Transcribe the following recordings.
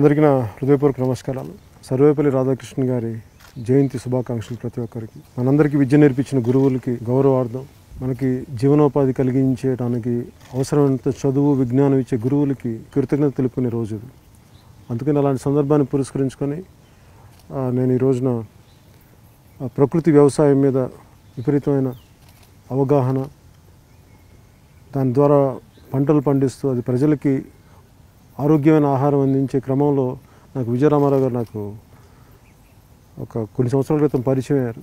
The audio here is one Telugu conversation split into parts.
అందరికీ నా హృదయపూర్వక నమస్కారాలు. సర్వేపల్లి రాధాకృష్ణన్ గారి జయంతి శుభాకాంక్షలు ప్రతి ఒక్కరికి. మనందరికీ విద్య నేర్పించిన గురువులకి గౌరవార్థం, మనకి జీవనోపాధి కలిగించడానికి అవసరమైనంత చదువు విజ్ఞానం ఇచ్చే గురువులకి కృతజ్ఞత తెలుపుకునే రోజు ఇది. అందుకని అలాంటి సందర్భాన్ని పురస్కరించుకొని నేను ఈ రోజున ప్రకృతి వ్యవసాయం మీద విపరీతమైన అవగాహన, దాని ద్వారా పంటలు పండిస్తూ అది ప్రజలకి ఆరోగ్యమైన ఆహారం అందించే క్రమంలో నాకు విజయరామారావు గారు నాకు కొన్ని సంవత్సరాల క్రితం పరిచయం అయ్యారు.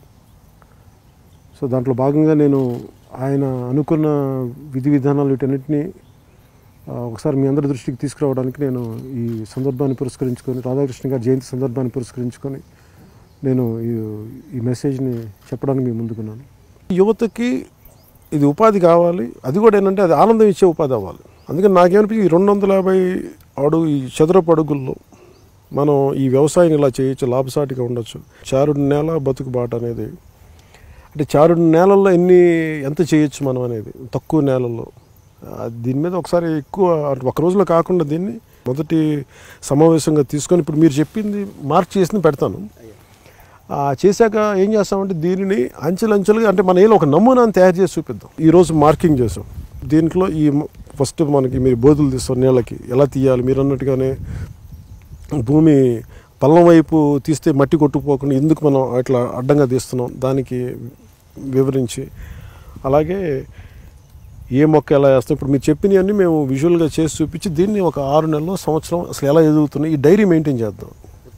సో దాంట్లో భాగంగా నేను ఆయన అనుకున్న విధి విధానాలు వీటన్నిటినీ ఒకసారి మీ అందరి దృష్టికి తీసుకురావడానికి నేను ఈ సందర్భాన్ని పురస్కరించుకొని, రాధాకృష్ణ గారి జయంతి సందర్భాన్ని పురస్కరించుకొని నేను ఈ మెసేజ్ని చెప్పడానికి మీ ముందుకున్నాను. యువతకి ఇది ఉపాధి కావాలి, అది కూడా ఏంటంటే అది ఆనందం ఇచ్చే ఉపాధి అవ్వాలి. అందుకని నాకేమనిపించి 250 ఈ చదరపు అడుగుల్లో మనం ఈ వ్యవసాయం ఇలా చేయొచ్చు, లాభసాటిగా ఉండొచ్చు. చారుడు నేల బతుకు బాట అనేది, అంటే చారుడు నేలల్లో ఎంత చేయొచ్చు మనం అనేది, తక్కువ నేలల్లో. దీని మీద ఒకసారి ఎక్కువ ఒక రోజులో కాకుండా దీన్ని మొదటి సమావేశంగా తీసుకొని ఇప్పుడు మీరు చెప్పింది మార్క్ చేసి పెడతాను. చేశాక ఏం చేస్తామంటే దీనిని అంచెలంచెలుగా, అంటే మన ఏదో ఒక నమూనాను తయారు చేసి చూపిద్దాం. ఈరోజు మార్కింగ్ చేసాం. దీంట్లో ఈ ఫస్ట్ మనకి మీరు బోధులు తీస్తారు నీళ్ళకి ఎలా తీయాలి, మీరు అన్నట్టుగానే భూమి పల్లం వైపు తీస్తే మట్టి కొట్టుకుపోకుండా ఎందుకు మనం అట్లా అడ్డంగా తీస్తున్నాం దానికి వివరించి, అలాగే ఏ మొక్క ఎలా వేస్తాం ఇప్పుడు మీరు చెప్పినవన్నీ మేము విజువల్గా చేసి చూపించి దీన్ని ఒక 6 నెలల్లో సంవత్సరం అసలు ఎలా ఎదుగుతున్నాయి ఈ డైరీ మెయింటైన్ చేద్దాం.